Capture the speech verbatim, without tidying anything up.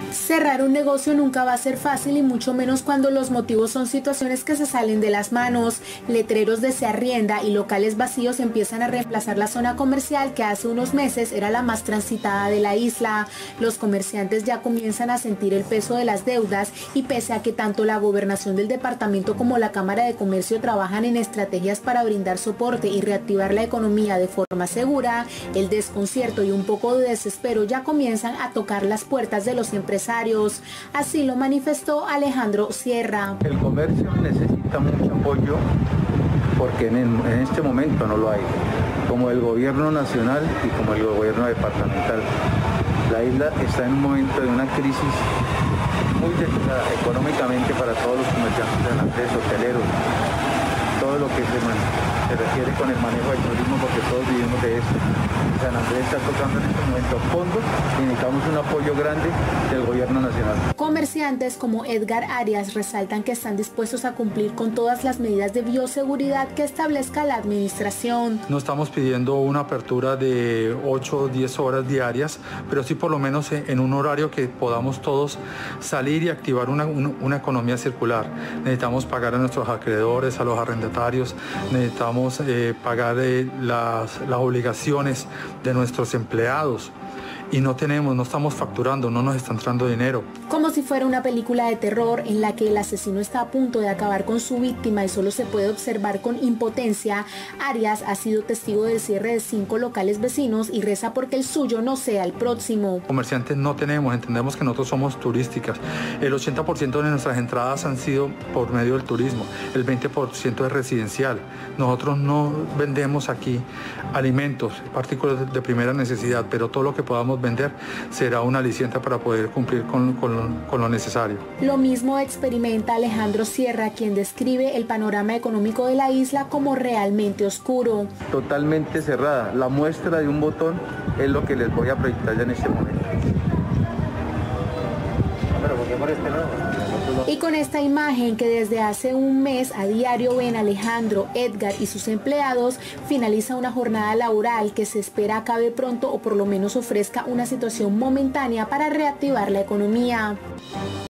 Cerrar un negocio nunca va a ser fácil y mucho menos cuando los motivos son situaciones que se salen de las manos. Letreros de se arrienda y locales vacíos empiezan a reemplazar la zona comercial que hace unos meses era la más transitada de la isla. Los comerciantes ya comienzan a sentir el peso de las deudas y pese a que tanto la gobernación del departamento como la Cámara de Comercio trabajan en estrategias para brindar soporte y reactivar la economía de forma segura, el desconcierto y un poco de desespero ya comienzan a tocar las puertas de los empresarios. Así lo manifestó Alejandro Sierra. El comercio necesita mucho apoyo porque en, en este momento no lo hay, como el gobierno nacional y como el gobierno departamental. La isla está en un momento de una crisis muy delicada económicamente para todos los comerciantes de San Andrés, hoteleros, todo lo que se, se refiere con el manejo del turismo, porque todos vivimos de esto. San Andrés está tocando en este momento fondos y necesitamos un apoyo grande del gobierno nacional. Comerciantes como Edgar Arias resaltan que están dispuestos a cumplir con todas las medidas de bioseguridad que establezca la administración. No estamos pidiendo una apertura de ocho o diez horas diarias, pero sí por lo menos en un horario que podamos todos salir y activar una, una economía circular. Necesitamos pagar a nuestros acreedores, a los arrendatarios, necesitamos eh, pagar eh, las, las obligaciones de nuestros empleados y no tenemos, no estamos facturando, no nos está entrando dinero. Como si fuera una película de terror en la que el asesino está a punto de acabar con su víctima y solo se puede observar con impotencia, Arias ha sido testigo del cierre de cinco locales vecinos y reza porque el suyo no sea el próximo. Comerciantes no tenemos, entendemos que nosotros somos turísticas. El ochenta por ciento de nuestras entradas han sido por medio del turismo, el veinte por ciento es residencial. Nosotros no vendemos aquí alimentos, artículos de primera necesidad, pero todo lo que podamos vender será una aliciente para poder cumplir con, con, con lo necesario. Lo mismo experimenta Alejandro Sierra, quien describe el panorama económico de la isla como realmente oscuro. Totalmente cerrada. La muestra de un botón es lo que les voy a proyectar ya en este momento. Pero ¿por qué por este lado? Y con esta imagen que desde hace un mes a diario ven Alejandro, Edgar y sus empleados, finaliza una jornada laboral que se espera acabe pronto o por lo menos ofrezca una situación momentánea para reactivar la economía.